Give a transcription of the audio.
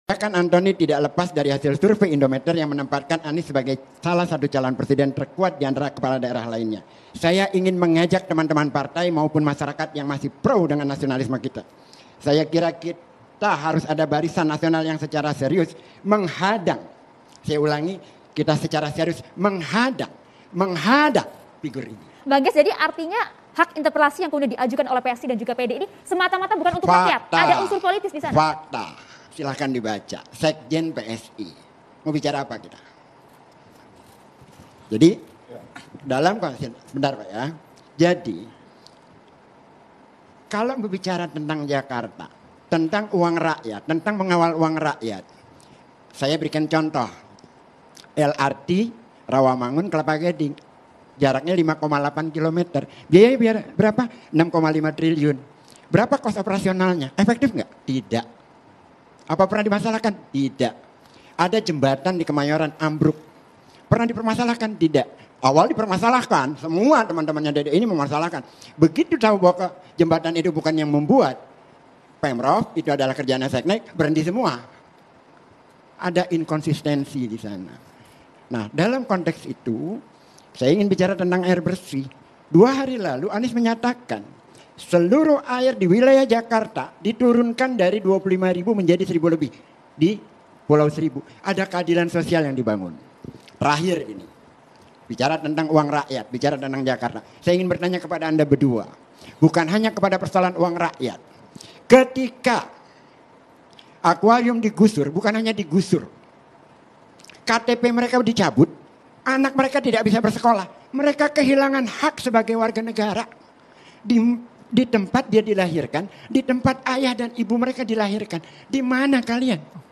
Kan Antoni tidak lepas dari hasil survei Indometer yang menempatkan Anies sebagai salah satu calon presiden terkuat di antara kepala daerah lainnya. Saya ingin mengajak teman-teman partai maupun masyarakat yang masih pro dengan nasionalisme kita. Saya kira kita harus ada barisan nasional yang secara serius menghadang. Saya ulangi, kita secara serius menghadang figur ini. Bagas, jadi artinya hak interpelasi yang kemudian diajukan oleh PSI dan juga PD ini semata-mata bukan untuk rakyat. Ada unsur politis di sana. Fakta. Silahkan dibaca. Sekjen PSI. Mau bicara apa kita? Jadi dalam sebentar Pak ya. Jadi kalau berbicara tentang Jakarta, tentang uang rakyat, tentang mengawal uang rakyat, saya berikan contoh. LRT Rawamangun Kelapa Gading. Jaraknya 5,8 km. Biaya berapa? 6,5 triliun. Berapa kos operasionalnya? Efektif nggak? Tidak. Apa pernah dimasalahkan? Tidak. Ada jembatan di Kemayoran ambruk. Pernah dipermasalahkan? Tidak. Awal dipermasalahkan. Semua teman-temannya Dede ini memasalahkan. Begitu tahu bahwa jembatan itu bukan yang membuat Pemprov, itu adalah kerjaan Seknek, berhenti semua. Ada inkonsistensi di sana. Nah, dalam konteks itu, saya ingin bicara tentang air bersih. 2 hari lalu Anies menyatakan seluruh air di wilayah Jakarta diturunkan dari 25.000 menjadi 1.000 lebih di Pulau Seribu. Ada keadilan sosial yang dibangun. Terakhir ini, bicara tentang uang rakyat, bicara tentang Jakarta. Saya ingin bertanya kepada Anda berdua, bukan hanya kepada persoalan uang rakyat. Ketika akuarium digusur, bukan hanya digusur, KTP mereka dicabut, anak mereka tidak bisa bersekolah. Mereka kehilangan hak sebagai warga negara. Di tempat dia dilahirkan, di tempat ayah dan ibu mereka dilahirkan. Di mana kalian?